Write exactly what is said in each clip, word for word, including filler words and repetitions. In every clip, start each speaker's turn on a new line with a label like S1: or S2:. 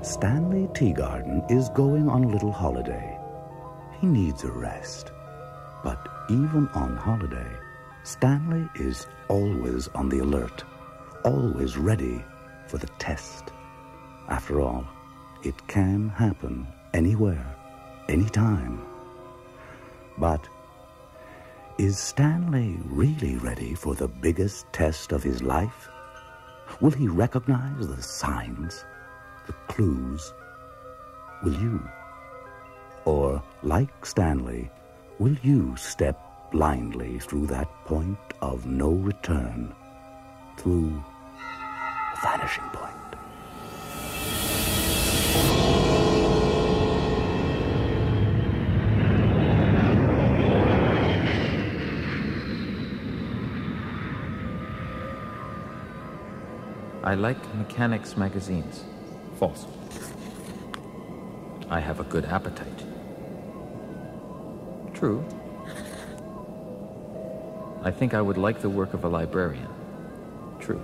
S1: Stanley Teagarden is going on a little holiday. He needs a rest. But even on holiday, Stanley is always on the alert, always ready for the test. After all, it can happen anywhere, anytime. But is Stanley really ready for the biggest test of his life? Will he recognize the signs, the clues? Will you? Or, like Stanley, will you step blindly through that point of no return, through the vanishing point?
S2: I like mechanics magazines. False. I have a good appetite. True. I think I would like the work of a librarian. True.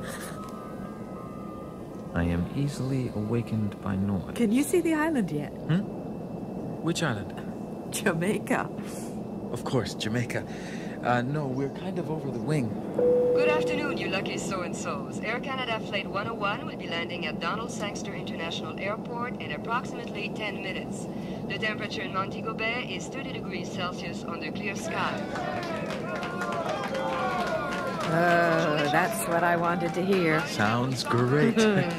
S2: I am easily awakened by noise.
S3: Can you see the island yet?
S2: Hmm? Which island?
S3: Jamaica.
S2: Of course, Jamaica. Uh, no, we're kind of over the wing.
S4: Good afternoon, you lucky so-and-sos. Air Canada Flight one oh one will be landing at Donald Sangster International Airport in approximately ten minutes. The temperature in Montego Bay is thirty degrees Celsius under clear sky.
S3: Oh, that's what I wanted to hear.
S2: Sounds great.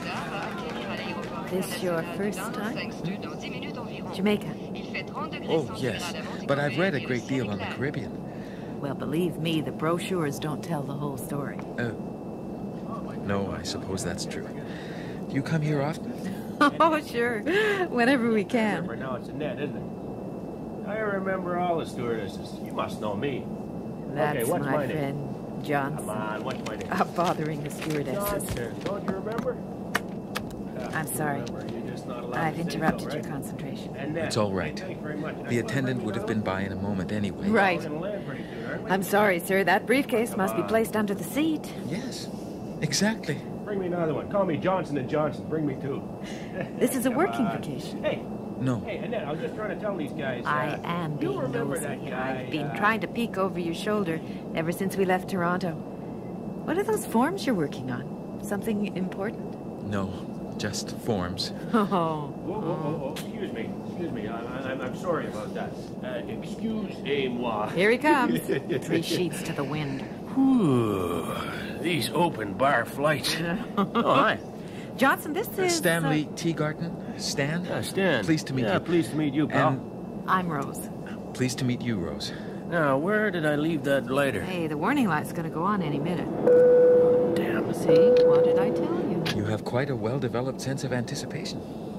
S3: This your first time? Jamaica.
S2: Oh, yes. But I've read a great deal on the Caribbean.
S3: Well, believe me, the brochures don't tell the whole story.
S2: Oh. No, I suppose that's true. Do you come here often?
S3: Oh, sure. Whenever we can.
S5: Remember now, it's Annette, isn't it? I remember all the stewardesses. You must know me.
S3: That's
S5: okay, what's
S3: my,
S5: my
S3: friend,
S5: name?
S3: Johnson.
S5: Come on, what's my name?
S3: Uh, bothering the stewardesses.
S5: Johnson. Don't you remember?
S3: I'm sorry. I've interrupted
S5: so, right?
S3: your concentration.
S2: It's all right. The attendant would have been by in a moment anyway.
S3: Right. I'm sorry, sir. That briefcase must be placed under the seat.
S2: Yes, exactly.
S5: Bring me another one. Call me Johnson and Johnson. Bring me two.
S3: This is a working vacation.
S5: Hey.
S2: No.
S5: Hey, Annette, I was just trying to tell these guys. Uh,
S3: I am being
S5: remember
S3: nosy.
S5: that guy,
S3: I've been
S5: uh,
S3: trying to peek over your shoulder ever since we left Toronto. What are those forms you're working on? Something important?
S2: No, just forms.
S3: Oh.
S5: Whoa, whoa, whoa, whoa. Excuse me. Excuse me. I, I, I'm sorry about that. Uh, excuse-moi.
S3: Here he comes. Three sheets to the wind.
S5: Whew. These open bar flights. Oh, hi.
S3: Johnson, this is...
S2: Stanley
S3: uh,
S2: Teagarden. Stan?
S5: Yeah, Stan.
S2: Pleased to meet
S5: yeah,
S2: you.
S5: pleased to meet you, pal.
S2: And
S3: I'm Rose.
S2: pleased to meet you, Rose.
S5: Now, where did I leave that lighter?
S3: Hey, the warning light's gonna go on any minute.
S5: Damn.
S3: See? What did I tell you?
S2: You have quite a well-developed sense of anticipation.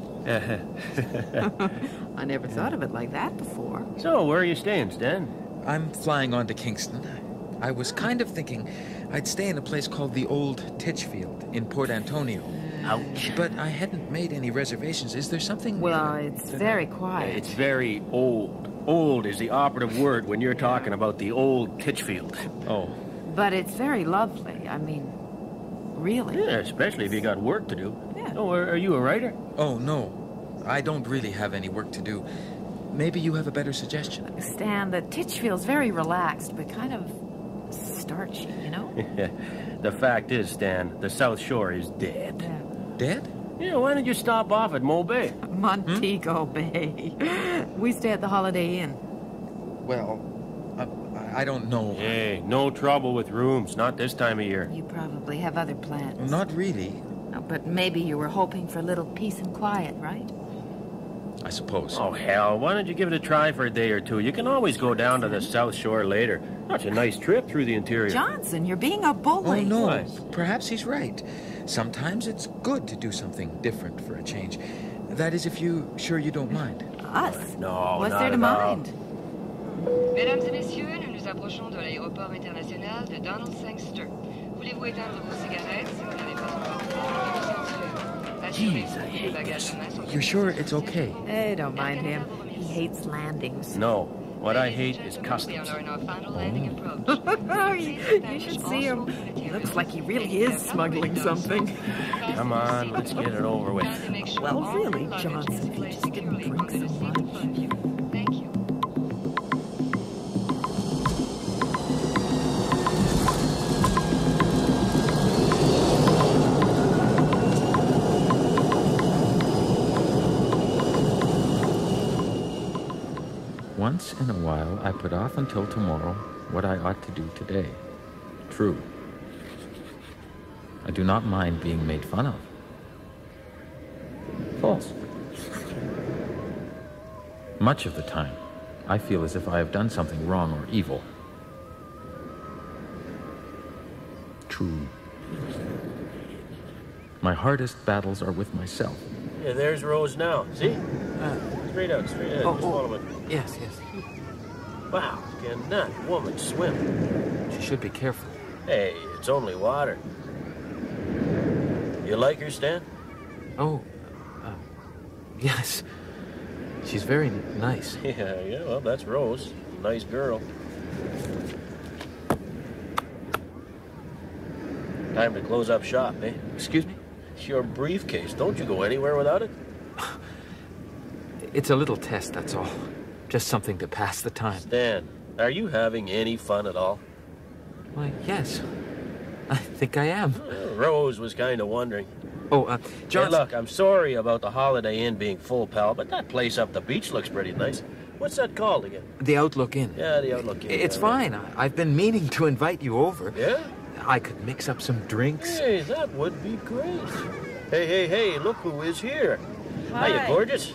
S3: I never thought of it like that before.
S5: So, where are you staying, Stan?
S2: I'm flying on to Kingston. I was kind of thinking I'd stay in a place called the Old Titchfield in Port Antonio.
S5: Ouch.
S2: But I hadn't made any reservations. Is there something...
S3: Well, it's very quiet.
S5: It's very old. Old is the operative word when you're talking about the Old Titchfield.
S2: Oh.
S3: But it's very lovely. I mean, really.
S5: Yeah, especially if you got work to do.
S3: Yeah.
S5: Oh, are, are you a writer?
S2: Oh, no. I don't really have any work to do. Maybe you have a better suggestion.
S3: Stan, the Titchfield's very relaxed, but kind of starchy, you know?
S5: The fact is, Stan, the South Shore is dead.
S3: Yeah.
S2: Dead?
S5: Yeah, why don't you stop off at Mo Bay?
S3: Montego hmm? Bay. We stay at the Holiday Inn.
S2: Well, uh, I don't know.
S5: Hey, no trouble with rooms, not this time of year.
S3: You probably have other plans.
S2: Not really.
S3: No, but maybe you were hoping for a little peace and quiet, right?
S2: I suppose.
S5: Oh, hell, why don't you give it a try for a day or two? You can always go down to the South Shore later. Such a nice trip through the interior.
S3: Johnson, you're being a bully.
S2: Oh, no.
S5: What?
S2: Perhaps he's right. Sometimes it's good to do something different for a change. That is, if you sure you don't mind.
S3: Us?
S5: No,
S3: What's
S5: not
S3: there to
S5: at all.
S3: mind?
S4: Mesdames et messieurs, nous nous approchons de l'aéroport international de Donald Sangster. Voulez-vous éteindre vos cigarettes si vous n'avez pas encore fait?
S2: Jeez, I hate this. You're sure it's okay?
S3: Hey, don't mind him. He hates landings.
S5: No. What I hate is customs.
S3: Oh, you, you should see him. He looks like he really is smuggling something.
S5: Come on, let's get it over with.
S3: Well, really, Johnson, if you just didn't drink so much.
S4: Thank you.
S2: Once in a while, I put off until tomorrow what I ought to do today. True. I do not mind being made fun of. False. Much of the time, I feel as if I have done something wrong or evil. True. My hardest battles are with myself.
S5: Yeah, there's Rose now. See?
S6: Uh,
S5: Straight out, straight out.
S6: oh,
S5: Just
S6: oh.
S5: follow it.
S6: Yes, yes.
S5: Wow, can that woman swim?
S6: She should be careful.
S5: Hey, it's only water. You like her, Stan?
S6: Oh, uh, yes. She's very nice.
S5: Yeah, yeah, well, that's Rose. Nice girl. Time to close up shop, eh?
S6: Excuse me?
S5: Your briefcase. Don't you go anywhere without it?
S6: It's a little test, that's all. Just something to pass the time.
S5: Stan, are you having any fun at all?
S6: Why, yes. I think I am.
S5: Uh, Rose was kind of wondering.
S6: Oh, uh, John.
S5: Hey, look, I'm sorry about the Holiday Inn being full, pal, but that place up the beach looks pretty nice. What's that called again?
S6: The Outlook Inn.
S5: Yeah, the Outlook Inn.
S6: It's
S5: yeah,
S6: fine. I, I've been meaning to invite you over.
S5: Yeah?
S6: I could mix up some drinks.
S5: Hey, that would be great. Hey, hey, hey, look who is here.
S3: Hi.
S5: Hiya, gorgeous.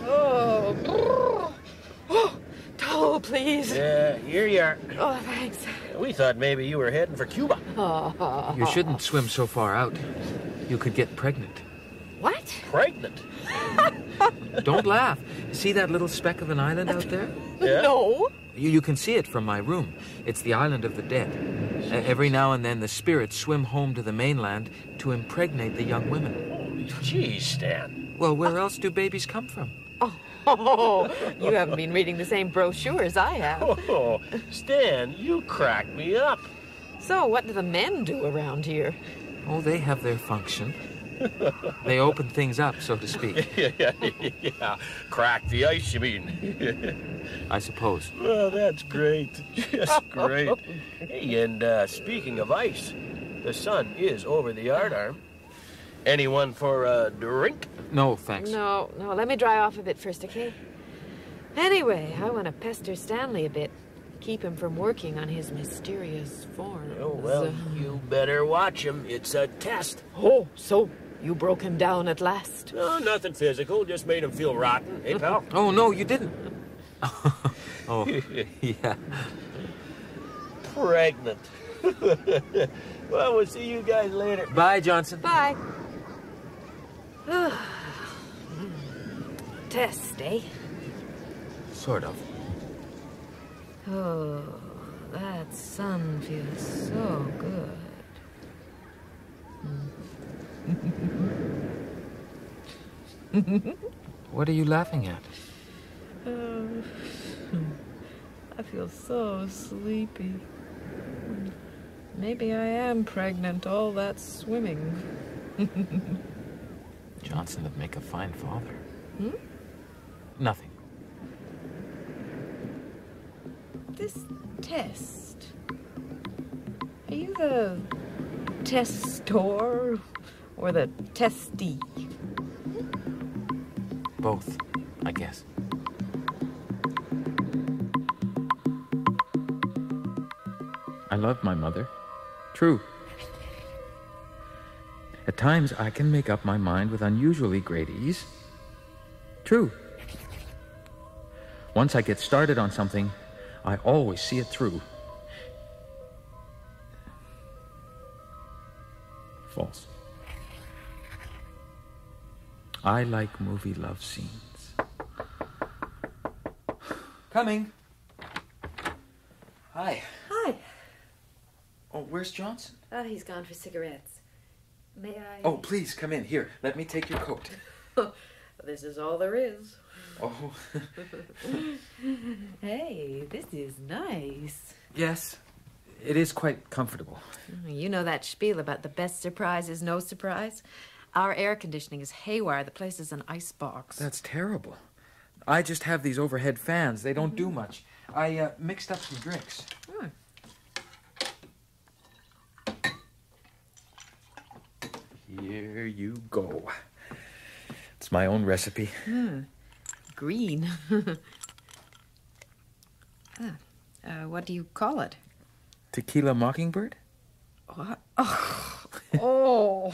S3: Oh, oh, towel, please.
S5: Yeah, here you are.
S3: Oh, thanks.
S5: We thought maybe you were heading for Cuba.
S3: Oh.
S6: You shouldn't swim so far out. You could get pregnant.
S3: What?
S5: Pregnant?
S6: Don't laugh. See that little speck of an island out there?
S5: Yeah?
S3: No.
S6: You, you can see it from my room. It's the island of the dead. Uh, every now and then the spirits swim home to the mainland to impregnate the young women.
S5: Jeez, Stan.
S6: Well, where else do babies come from?
S3: Oh, you haven't been reading the same brochure as I have.
S5: Oh, Stan, you crack me up.
S3: So, what do the men do around here?
S6: Oh, they have their function. They open things up, so to speak.
S5: yeah, yeah, yeah. Crack the ice, you mean?
S6: I suppose.
S5: Well, that's great. Just great. Hey, and uh, speaking of ice, the sun is over the yardarm. Anyone for a drink?
S6: No, thanks.
S3: No, no, let me dry off a bit first, okay? Anyway, I want to pester Stanley a bit. Keep him from working on his mysterious forms.
S5: Oh, well, you better watch him. It's a test.
S3: Oh, so you broke him down at last?
S5: No, nothing physical. Just made him feel rotten. Hey, pal?
S6: Oh, no, you didn't. Oh, yeah.
S5: Pregnant. Well, we'll see you guys later.
S6: Bye, Johnson.
S3: Bye. Test, eh?
S6: Sort of.
S3: Oh, that sun feels so good.
S6: What are you laughing at?
S3: Oh, I feel so sleepy. Maybe I am pregnant, all that swimming.
S6: Johnson would make a fine father.
S3: Hmm?
S6: Nothing.
S3: This test. Are you the testor or the testee?
S6: Both, I guess.
S2: I love my mother. True. At times, I can make up my mind with unusually great ease. True. Once I get started on something, I always see it through. False. I like movie love scenes.
S6: Coming. Hi.
S3: Hi.
S6: Oh, where's Johnson?
S3: Oh, he's gone for cigarettes. May I?
S6: Oh, please, come in. Here, let me take your coat.
S3: This is all there is.
S2: Oh.
S3: Hey, this is nice.
S2: Yes, it is quite comfortable.
S3: You know that spiel about the best surprise is no surprise? Our air conditioning is haywire. The place is an icebox.
S2: That's terrible. I just have these overhead fans. They don't mm-hmm. do much. I uh, mixed up some drinks.
S3: Hmm.
S2: Here you go. It's my own recipe.
S3: Hmm. Green. ah. uh, what do you call it?
S2: Tequila Mockingbird?
S3: What? Oh. Oh.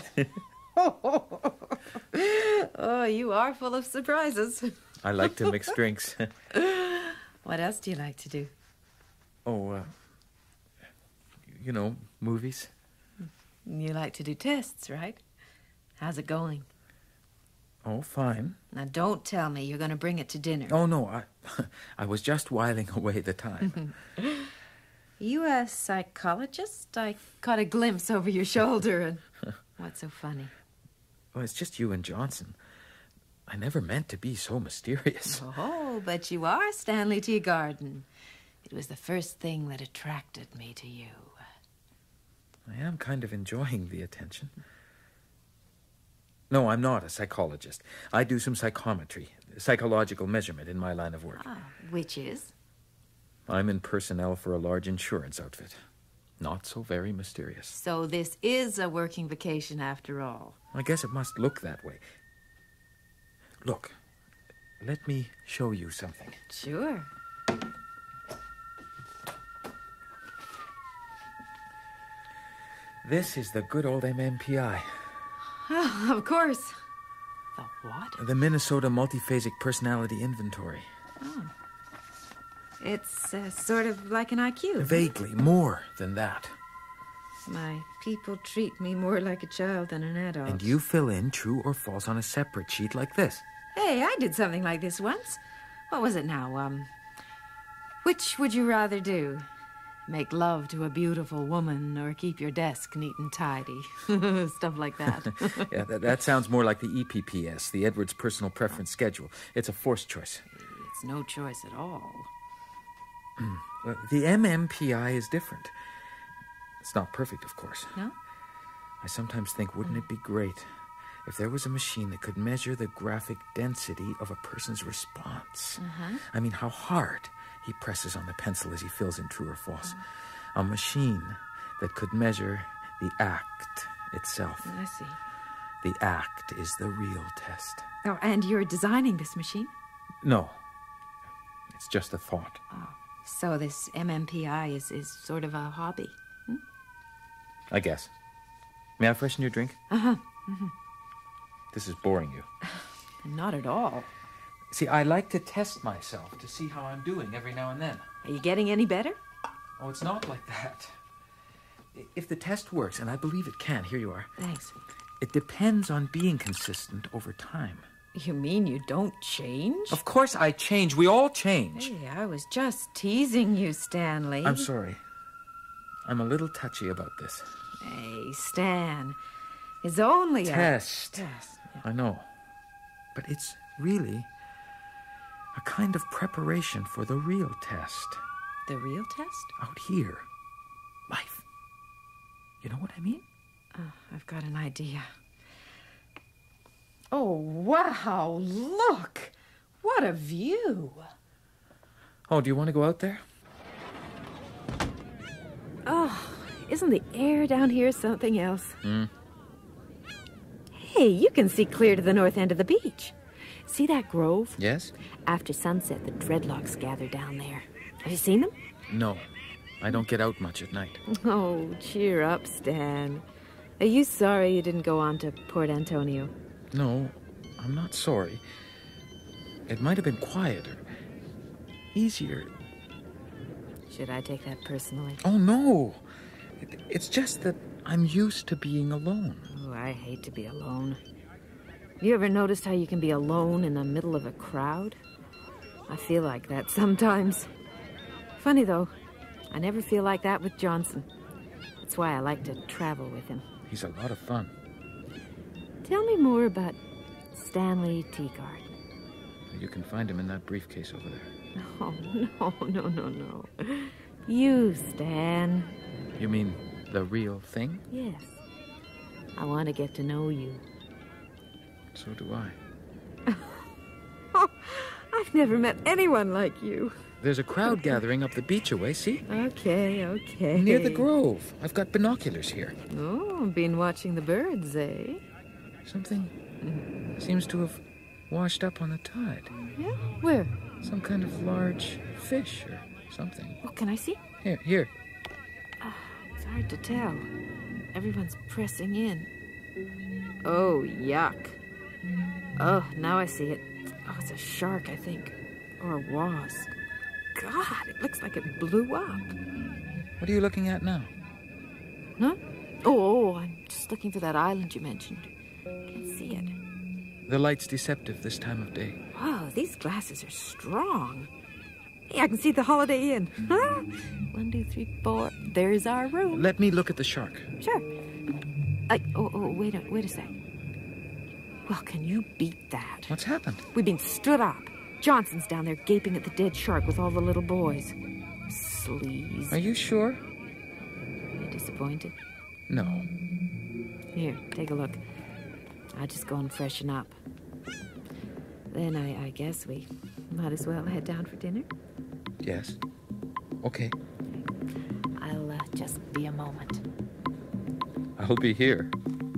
S3: Oh, you are full of surprises.
S2: I like to mix drinks.
S3: What else do you like to do?
S2: Oh, uh, you know, movies.
S3: You like to do tests, right? How's it going?
S2: Oh, fine.
S3: Now, don't tell me you're going to bring it to dinner.
S2: Oh, no, I I was just whiling away the time.
S3: You a psychologist? I caught a glimpse over your shoulder, and what's so funny?
S2: Well, it's just you and Johnson. I never meant to be so mysterious.
S3: Oh, but you are Stanley Teagarden. It was the first thing that attracted me to you.
S2: I am kind of enjoying the attention. No, I'm not a psychologist. I do some psychometry, psychological measurement in my line of work.
S3: Ah, which is?
S2: I'm in personnel for a large insurance outfit. Not so very mysterious.
S3: So this is a working vacation after all.
S2: I guess it must look that way. Look, let me show you something.
S3: Sure.
S2: This is the good old M M P I.
S3: Oh, of course. The what?
S2: The Minnesota Multiphasic Personality Inventory.
S3: Oh. It's uh, sort of like an I Q.
S2: Vaguely, more than that.
S3: My people treat me more like a child than an adult.
S2: And you fill in true or false on a separate sheet like this.
S3: Hey, I did something like this once. What was it now? Um, which would you rather do? Make love to a beautiful woman or keep your desk neat and tidy? Stuff like that.
S2: Yeah, that, that sounds more like the E P P S, the Edwards Personal Preference Schedule. It's a forced choice.
S3: It's no choice at all.
S2: Well, the M M P I is different. It's not perfect, of course.
S3: No?
S2: I sometimes think, wouldn't it be great if there was a machine that could measure the graphic density of a person's response?
S3: Uh-huh.
S2: I mean, how hard he presses on the pencil as he fills in true or false. Uh-huh. A machine that could measure the act itself.
S3: I see.
S2: The act is the real test.
S3: Oh, and you're designing this machine?
S2: No. It's just a thought.
S3: Oh, so this M M P I is, is sort of a hobby? Hmm?
S2: I guess. May I freshen your drink?
S3: Uh-huh. Mm-hmm.
S2: This is boring you.
S3: Not at all.
S2: See, I like to test myself to see how I'm doing every now and then.
S3: Are you getting any better?
S2: Oh, it's not like that. If the test works, and I believe it can, here you are.
S3: Thanks.
S2: It depends on being consistent over time.
S3: You mean you don't change?
S2: Of course I change. We all change.
S3: Hey, I was just teasing you, Stanley.
S2: I'm sorry. I'm a little touchy about this.
S3: Hey, Stan. It's only
S2: test.
S3: a... Test. Yeah.
S2: I know. But it's really a kind of preparation for the real test.
S3: The real test?
S2: Out here. Life. You know what I mean?
S3: Oh, I've got an idea. Oh, wow, look! What a view!
S2: Oh, do you want to go out there?
S3: Oh, isn't the air down here something else?
S2: Hmm.
S3: Hey, you can see clear to the north end of the beach. See that grove?
S2: Yes?
S3: After sunset, the dreadlocks gather down there. Have you seen them?
S2: No. I don't get out much at night.
S3: Oh, cheer up, Stan. Are you sorry you didn't go on to Port Antonio?
S2: No, I'm not sorry. It might have been quieter. Easier.
S3: Should I take that personally?
S2: Oh, no. It, it's just that I'm used to being alone.
S3: Oh, I hate to be alone. Have you ever noticed how you can be alone in the middle of a crowd? I feel like that sometimes. Funny, though. I never feel like that with Johnson. That's why I like to travel with him.
S2: He's a lot of fun.
S3: Tell me more about Stanley Teagarden.
S2: You can find him in that briefcase over there.
S3: Oh, no, no, no, no. You, Stan.
S2: You mean the real thing?
S3: Yes. I want to get to know you.
S2: So do I.
S3: Oh, I've never met anyone like you.
S2: There's a crowd gathering up the beach away, see?
S3: Okay, okay.
S2: Near the grove. I've got binoculars here.
S3: Oh, been watching the birds, eh?
S2: Something seems to have washed up on the tide.
S3: Yeah? Where?
S2: Some kind of large fish or something.
S3: Oh, can I see?
S2: Here, here.
S3: Oh, it's hard to tell. Everyone's pressing in. Oh, yuck. Oh, now I see it. Oh, it's a shark, I think. Or a wasp. God, it looks like it blew up.
S2: What are you looking at now?
S3: Huh? Oh, I'm just looking for that island you mentioned. Can't see it.
S2: The light's deceptive this time of day.
S3: Wow, these glasses are strong. Hey, I can see the Holiday Inn. Huh? One, two, three, four. There's our room.
S2: Let me look at the shark.
S3: Sure. I, oh, oh, wait a, wait a sec. Well, can you beat that?
S2: What's happened?
S3: We've been stood up. Johnson's down there gaping at the dead shark with all the little boys. Sleaze.
S2: Are you sure?
S3: Are you disappointed?
S2: No.
S3: Here, take a look. I'll just go and freshen up. Then I, I guess we might as well head down for dinner.
S2: Yes. Okay.
S3: I'll uh, just be a moment.
S2: I'll be here.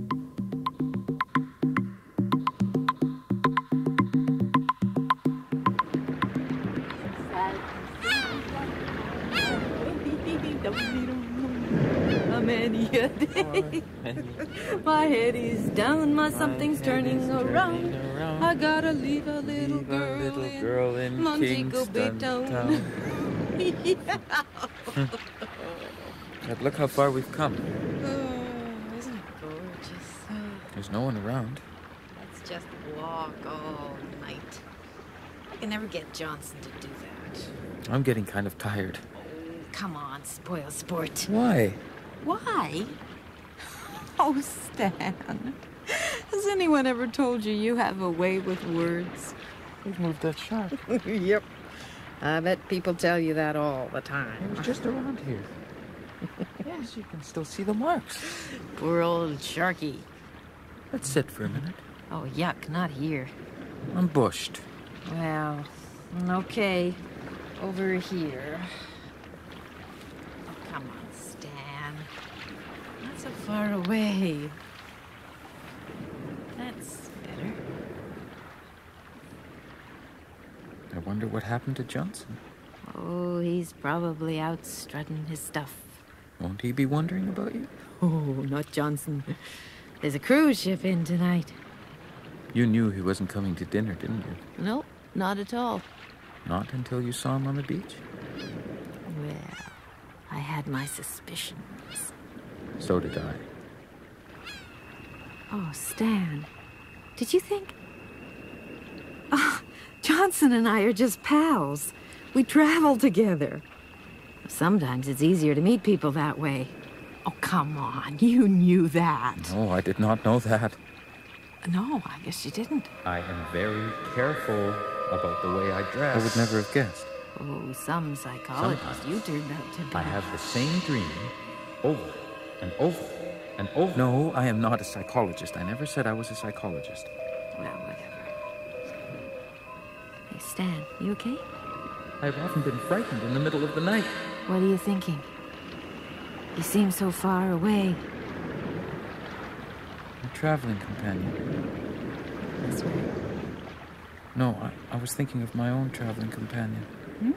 S3: My head is down, my something's turning around. I gotta leave a little
S2: Leave
S3: girl,
S2: a little
S3: in
S2: girl in
S3: Montego Bay
S2: Kingston
S3: town.
S2: town.
S3: Yeah.
S2: But look how far we've come.
S3: Oh, isn't it gorgeous? Oh,
S2: There's no one around.
S3: let's just walk all night. I can never get Johnson to do that.
S2: I'm getting kind of tired.
S3: Come on, spoil sport.
S2: Why?
S3: Why? Oh, Stan. Has anyone ever told you you have a way with words?
S2: We've moved that shark.
S3: Yep. I bet people tell you that all the time.
S2: It was just around here. Yes, you can still see the marks.
S3: Poor old Sharky.
S2: Let's sit for a minute.
S3: Oh, yuck, not here.
S2: I'm bushed.
S3: Well, okay. Over here. Oh, come on, Stan. Not so far away. That's better.
S2: I wonder what happened to Johnson.
S3: Oh, he's probably out strutting his stuff.
S2: Won't he be wondering about you?
S3: Oh, not Johnson. There's a cruise ship in tonight.
S2: You knew he wasn't coming to dinner, didn't you?
S3: Nope, not at all.
S2: Not until you saw him on the beach?
S3: Well, I had my suspicions.
S2: So did I.
S3: Oh, Stan, did you think... Oh, Johnson and I are just pals. We travel together. Sometimes it's easier to meet people that way. Oh, come on, you knew that.
S2: No, I did not know that.
S3: No, I guess you didn't.
S2: I am very careful about the way I dress. I would never have guessed.
S3: Oh, some psychologist
S2: Sometimes
S3: you turned out to be.
S2: I have the same dream over and over and over. No, I am not a psychologist. I never said I was a psychologist.
S3: Well, whatever. Hey, Stan, you okay?
S2: I've often been frightened in the middle of the night.
S3: What are you thinking? You seem so far away.
S2: A traveling companion.
S3: This way.
S2: No, I, I was thinking of my own traveling companion.
S3: Hmm?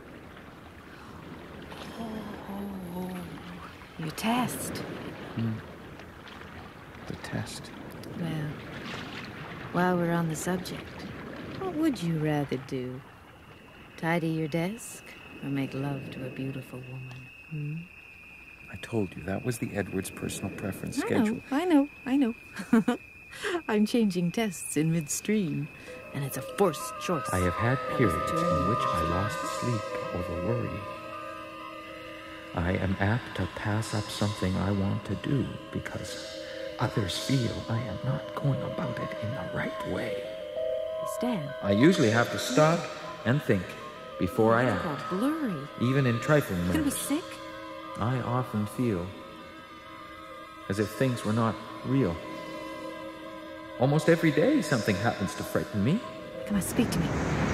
S3: Oh, your test.
S2: Hmm. The test.
S3: Well, while we're on the subject, what would you rather do? Tidy your desk or make love to a beautiful woman? Hmm?
S2: I told you, that was the Edwards personal preference
S3: I
S2: schedule.
S3: know, I know, I know. I'm changing tests in midstream, and it's a forced choice.
S2: I have had
S3: That was
S2: periods
S3: the
S2: in
S3: journey.
S2: which I lost sleep over worry. I am apt to pass up something I want to do because others feel I am not going about it in the right way.
S3: Stan,
S2: I usually have to stop and think before I
S3: it's
S2: act,
S3: all blurry.
S2: even in trifling
S3: You gonna be
S2: matters.
S3: sick?
S2: I often feel as if things were not real. Almost every day something happens to frighten me.
S3: Come on, speak to me.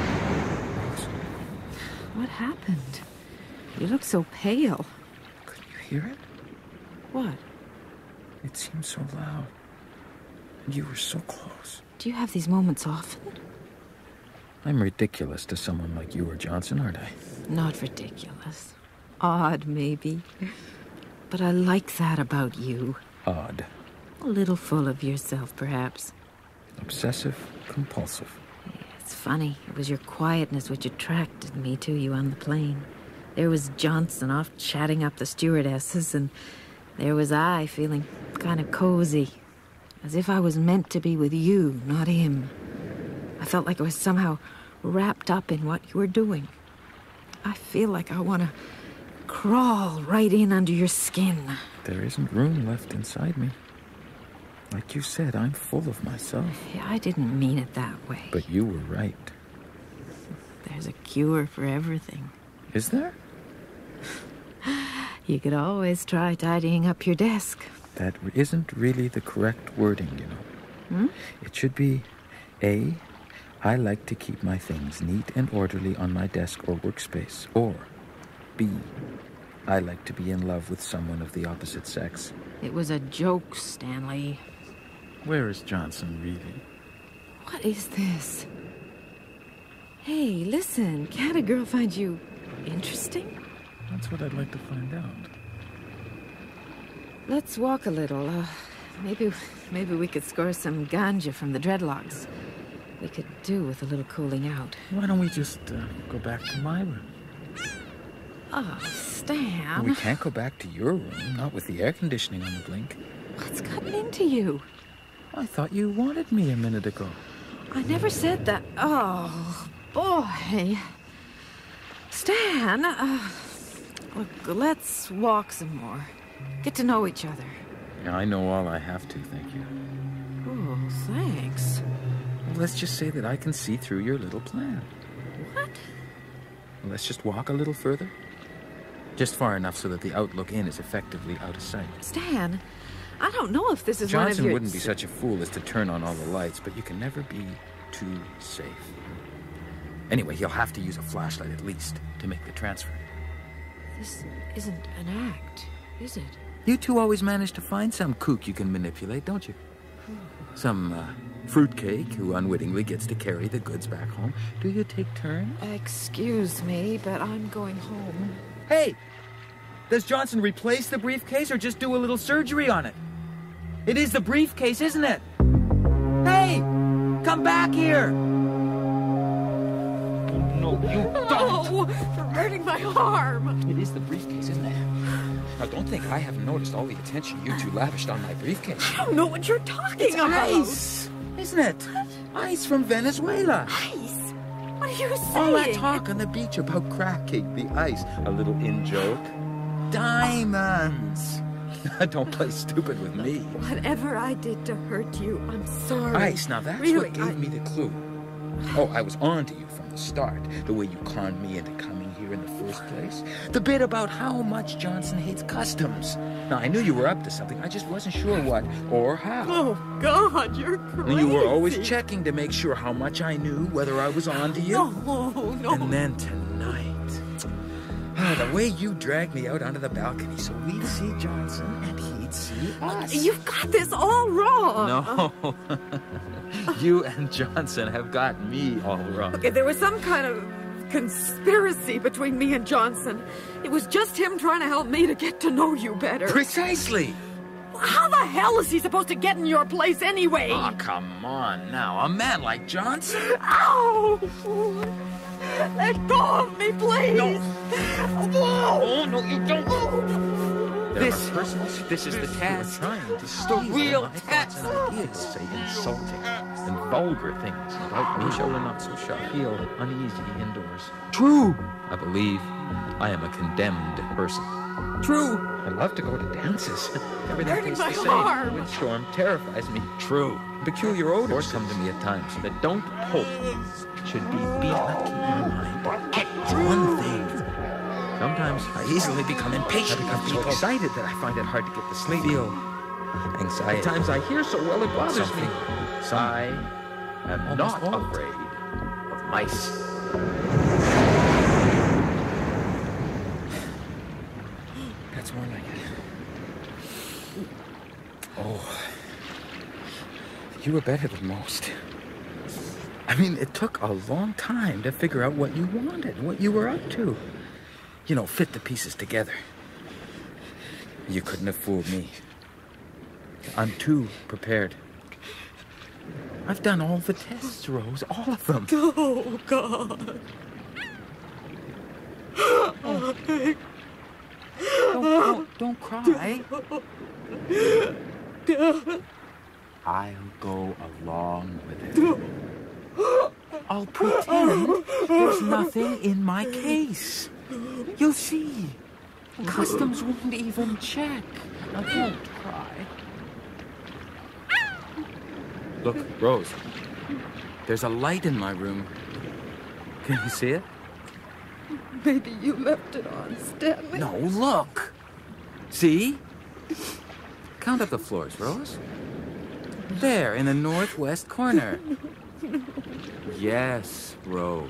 S3: What happened? You look so pale.
S2: Could you hear it?
S3: What?
S2: It seemed so loud. And you were so close.
S3: Do you have these moments often?
S2: I'm ridiculous to someone like you or Johnson, aren't I?
S3: Not ridiculous. Odd, maybe. But I like that about you.
S2: Odd.
S3: A little full of yourself, perhaps.
S2: Obsessive, compulsive.
S3: It's funny. It was your quietness which attracted me to you on the plane. There was Johnson off chatting up the stewardesses, and there was I feeling kind of cozy. As if I was meant to be with you, not him. I felt like I was somehow wrapped up in what you were doing. I feel like I want to crawl right in under your skin.
S2: There isn't room left inside me. Like you said, I'm full of myself.
S3: Yeah, I didn't mean it that way.
S2: But you were right.
S3: There's a cure for everything.
S2: Is there?
S3: You could always try tidying up your desk.
S2: That isn't really the correct wording, you know.
S3: Hmm?
S2: It should be, A, I like to keep my things neat and orderly on my desk or workspace. Or, B, I like to be in love with someone of the opposite sex.
S3: It was a joke, Stanley.
S2: Where is Johnson, really?
S3: What is this? Hey, listen, can't a girl find you interesting?
S2: That's what I'd like to find out.
S3: Let's walk a little. Uh, maybe, maybe we could score some ganja from the dreadlocks. We could do with a little cooling out.
S2: Why don't we just uh, go back to my room?
S3: Oh, Stan.
S2: We can't go back to your room, not with the air conditioning on the blink.
S3: What's gotten into you?
S2: I thought you wanted me a minute ago.
S3: I never said that. Oh, boy. Stan, uh, look, let's walk some more. Get to know each other.
S2: Yeah, I know all I have to, thank you.
S3: Oh, thanks.
S2: Well, let's just say that I can see through your little plan.
S3: What?
S2: Well, let's just walk a little further. Just far enough so that the outlook in is effectively out of sight.
S3: Stan, I don't know if this is one of
S2: Johnson
S3: your...
S2: wouldn't be such a fool as to turn on all the lights, but you can never be too safe. Anyway, he'll have to use a flashlight at least to make the transfer.
S3: This isn't an act, is it?
S2: You two always manage to find some kook you can manipulate, don't you? Some uh, fruitcake who unwittingly gets to carry the goods back home. Do you take turns?
S3: Excuse me, but I'm going home.
S2: Hey! Does Johnson replace the briefcase or just do a little surgery on it? It is the briefcase, isn't it? Hey! Come back here! No, you don't!
S3: No! You're hurting my arm!
S2: It is the briefcase, isn't it? Now, don't think I haven't noticed all the attention you two lavished on my briefcase.
S3: I don't know what you're talking
S2: It's
S3: about!
S2: ice! Isn't it? Ice from Venezuela.
S3: Ice? What are you saying?
S2: All that talk on the beach about cracking the ice. A little in-joke. Diamonds! Don't play stupid with me.
S3: Whatever I did to hurt you, I'm sorry.
S2: Ice, now that's
S3: really,
S2: what gave
S3: I...
S2: me the clue. Oh, I was on to you from the start. The way you conned me into coming here in the first place. The bit about how much Johnson hates customs. Now, I knew you were up to something. I just wasn't sure what or how.
S3: Oh, God, you're crazy.
S2: And you were always checking to make sure how much I knew, whether I was on to you.
S3: No, no.
S2: And then tonight, ah, the way you dragged me out onto the balcony so we'd see Johnson and he'd see us.
S3: You've got this all wrong.
S2: No. You and Johnson have got me all wrong.
S3: Okay, there was some kind of conspiracy between me and Johnson. It was just him trying to help me to get to know you better.
S2: Precisely.
S3: How the hell is he supposed to get in your place anyway?
S2: Oh, come on now. A man like Johnson?
S3: Ow! Let go of me, please!
S2: No.
S3: Whoa!
S2: Oh, no, you don't.
S6: This, this is the task.
S2: Trying to
S6: The
S2: steal
S6: real
S2: my thoughts
S6: task.
S2: and ideas, say insulting and vulgar things about me. Show not so sharp. Feel uneasy indoors.
S6: True.
S2: I believe
S6: I am a condemned person.
S2: True. I love to go to dances. Everything
S3: Hurting
S2: tastes the
S3: my
S2: same.
S3: arm.
S2: Windstorm terrifies me.
S6: True.
S2: Peculiar odors
S6: Come to me at times that don't hope should be beyond. Keep in mind. It's one thing. Sometimes
S2: I easily become impatient.
S6: I become
S2: with
S6: so
S2: people.
S6: excited that I find it hard to get to sleep. Feel anxiety.
S2: At times I hear so well it bothers
S6: Something.
S2: me.
S6: I
S2: am
S6: almost
S2: not
S6: old.
S2: afraid of mice. That's more like it. Oh, you were better than most. I mean, it took a long time to figure out what you wanted, what you were up to. You know, fit the pieces together. You couldn't have fooled me. I'm too prepared. I've done all the tests, Rose, all of them.
S3: Oh, God.
S2: Oh. Don't, don't, don't cry. I'll go along with it. I'll pretend there's nothing in my case. You'll see. Customs won't even check. Now don't cry. Look, Rose. There's a light in my room. Can you see it?
S3: Maybe you left it on, Stanley.
S2: No, look. See? Count up the floors, Rose. There, in the northwest corner. Yes, Rose.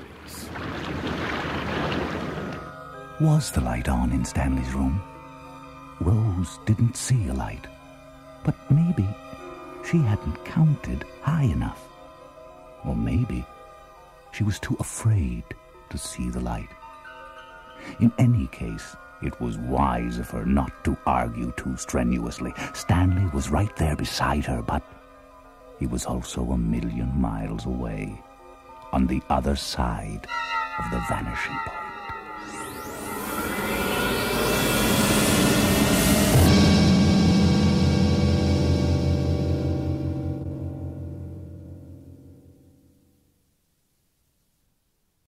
S1: Was the light on in Stanley's room? Rose didn't see a light, but maybe she hadn't counted high enough. Or maybe she was too afraid to see the light. In any case, it was wise of her not to argue too strenuously. Stanley was right there beside her, but he was also a million miles away, on the other side of the vanishing point.